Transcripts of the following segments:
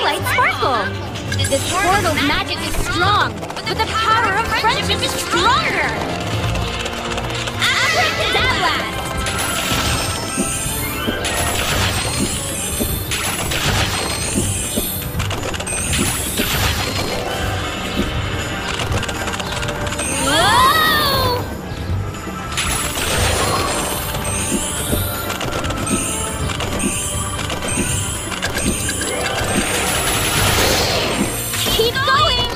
Twilight Sparkle! This portal's magic is strong, but the power of friendship is stronger! Abracadabra! Whoa! Keep going!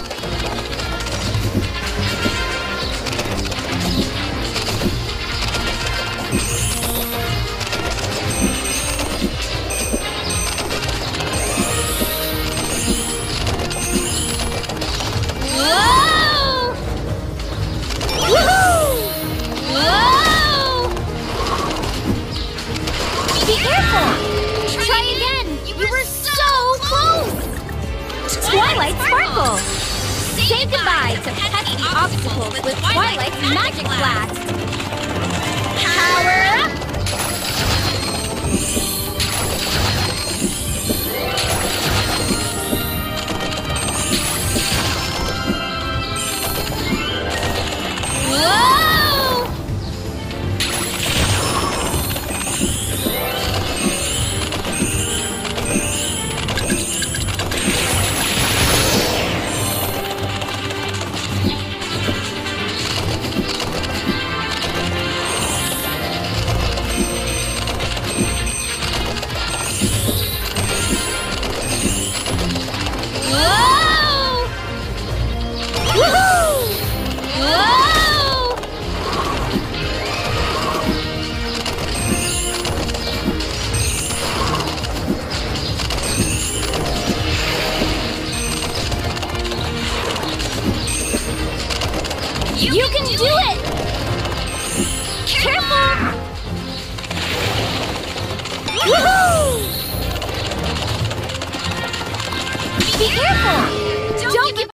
Whoa! Woohoo! Whoa! Be careful! Try again! You were so close! Twilight Sparkle! Say goodbye to pesky obstacles with Twilight's Magic Blast! Power up! Whoa! Whoa! Woohoo! Whoa! You can do it! Careful! Woohoo! Be careful!